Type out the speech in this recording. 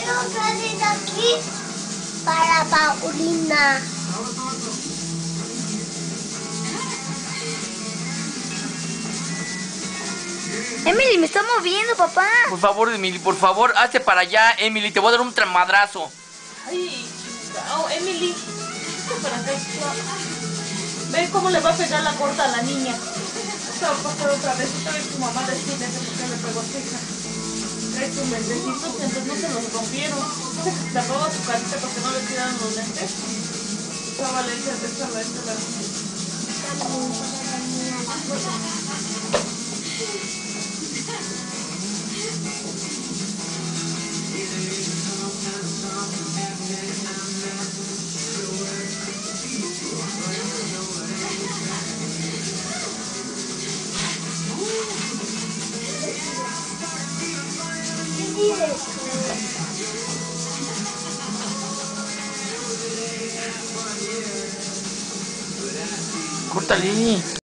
quiero traer aquí para Paulina. Emily, me está moviendo, papá. Por favor, Emily, por favor, hazte para allá, Emily. Te voy a dar un tramadrazo. Ay, chingao, Emily. Para acá, ve cómo le va a pegar la corta a la niña. Esto va a pasar otra vez. Otra vez tu mamá decide por qué le pegó a su hija. Trae tus lentecitos, entonces no se los rompieron. Se apagó su carita porque no le tiraron los lentes. Estaba lente, estaba lente la niña. Córtale.